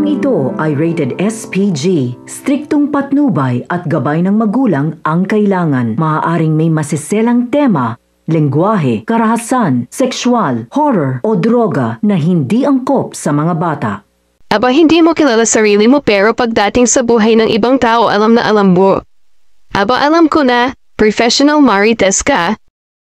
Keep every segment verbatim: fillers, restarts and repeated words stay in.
Programang ito ay rated S P G. Striktong patnubay at gabay ng magulang ang kailangan. Maaaring may masiselang tema, lengguwahe, karahasan, sexual, horror o droga na hindi angkop sa mga bata. Aba, hindi mo kilala sarili mo pero pagdating sa buhay ng ibang tao alam na alam mo. Aba, alam ko na, professional marites ka.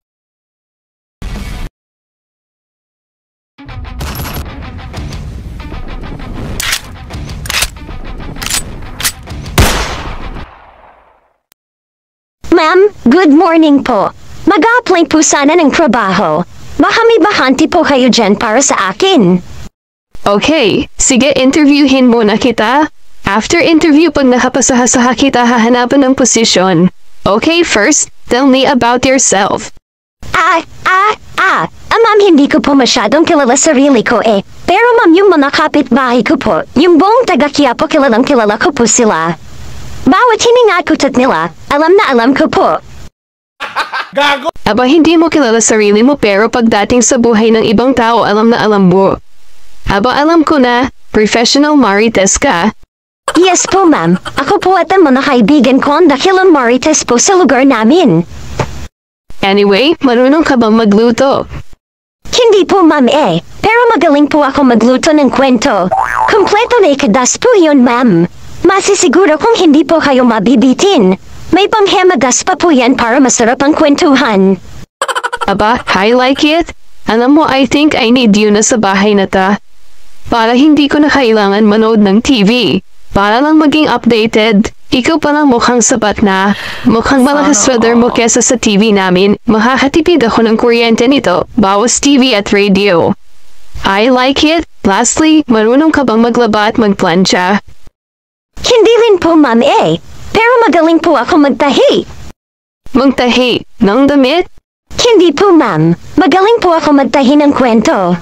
Ma'am, good morning po. Mag-a-apply po sana ng trabaho. Baka may bakanti po kayo dyan para sa akin. Okay, sige, interviewin muna kita. After interview, pag nakapasaha-saha kita, hahanapan ng posisyon. Okay, first, tell me about yourself. Ah, ah, ah, ah ma'am, hindi ko po masyadong kilala sarili ko eh. Pero ma'am, yung mga kapitbahay ko po, yung buong taga Quiapo, kilalang kilala ko po sila. Bawat hiningakutat nila, alam na alam ko po. Gago! Aba, hindi mo kilala sarili mo pero pagdating sa buhay ng ibang tao alam na alam mo. Aba, alam ko na, professional marites ka. Yes po ma'am, ako po at ang mga kaibigan ko ang dakilang marites po sa lugar namin. Anyway, marunong ka bang magluto? Hindi po ma'am eh, pero magaling po ako magluto ng kwento. Kompleto na ikadas po yun ma'am. Masisiguro kung hindi po kayo mabibitin. May panghemagas pa po yan para masarap ang kwentuhan. Aba, I like it. Alam mo, I think I need you na sa bahay na ta. Para hindi ko na kailangan manood ng T V. Para lang maging updated. Ikaw pa lang mukhang sapat na. Mukhang malakas weather mo kesa sa T V namin. Makakatipid ako ng kuryente nito. Bawas T V at radio. I like it. Lastly, marunong ka bang maglaba at magplansya? Hindi rin po ma'am eh. Pero magaling po ako magtahi. Magtahi ng damit? Hindi po ma'am. Magaling po ako magtahi ng kwento.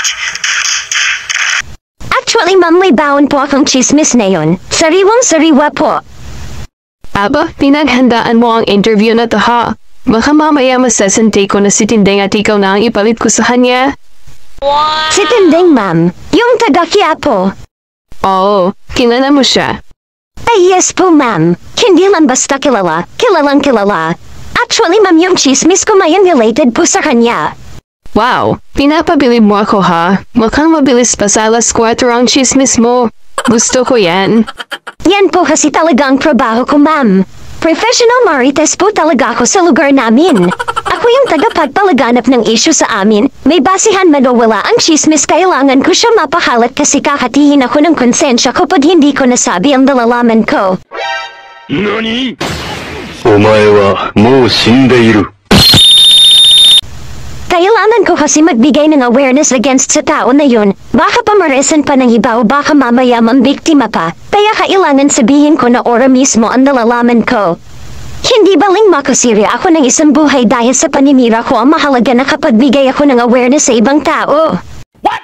Actually ma'am, may baon po akong chismis na yun. Sariwang sariwa po. Aba, pinaghandaan mo ang interview na to ha. Baka mamaya masasante ko na si Tindeng at ikaw na ang ipalit ko sa kanya. Wow. Si Tindeng ma'am, yung taga Quiapo. Oo, kilala mo siya. Ay yes po ma'am. Hindi lang basta kilala, kilalang kilala. Actually ma'am, yung chismis ko mayan related po sa kanya. Wow, pinapabilib mo ako ha. Mukhang mabilis pa sa alas kwatro ang chismis mo. Gusto ko yan. Yan po kasi talaga ang trabaho ko ma'am. Professional marites po talaga ako sa lugar namin. Ako yung tagapagpalaganap ng issue sa amin. May basihan man o wala ang chismis, kailangan ko siya mapakalat kasi kakatihin ako ng konsensya ko pag hindi ko nasabi ang nalalaman ko. Nani? Omae wa mou shindeiru. Kailangan ko kasi magbigay ng awareness against sa tao na yun. Baka pamaresan pa ng iba o baka mamaya mambiktima pa. Kaya kailangan sabihin ko na ora mismo ang nalalaman ko. Hindi baling makasirya ako ng isang buhay dahil sa paninira ko. Ang mahalaga na kapagbigay ako ng awareness sa ibang tao. What?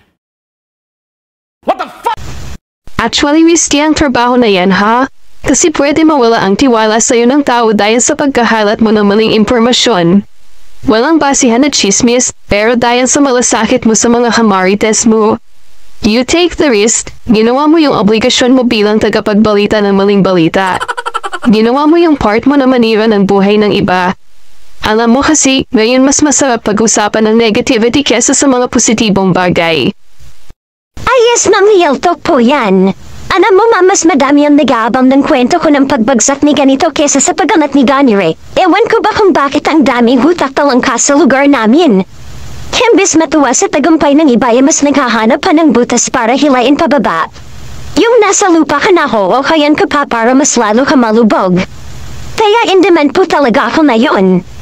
What the fuck? Actually, risky ang trabaho na yan ha. Kasi pwede mawala ang tiwala sa'yo ng tao dahil sa pagkahalat mo ng maling impormasyon. Walang basihan na chismis, pero dahil sa malasakit mo sa mga kamarites mo, you take the risk, ginawa mo yung obligasyon mo bilang tagapagbalita ng maling balita. Ginawa mo yung part mo na manira ng buhay ng iba. Alam mo kasi, ngayon mas masarap pag-usapan ng negativity kesa sa mga positibong bagay. Ay yes ma'am, real talk po yan. Alam mo ma'am, mas madami ang nag-aabang ng kwento ko ng pagbagsak ni ganito kesa sa paggangat ni Ganire. Ewan ko ba kung bakit ang daming hutak talangkas sa lugar namin. Kembis matuwa sa tagumpay ng iba ay mas naghahanap pa ng butas para hilain pababa. Yung nasa lupa ka na ho o kayan ka pa para mas lalo ka malubog. Kaya in demand po talaga ako na yun.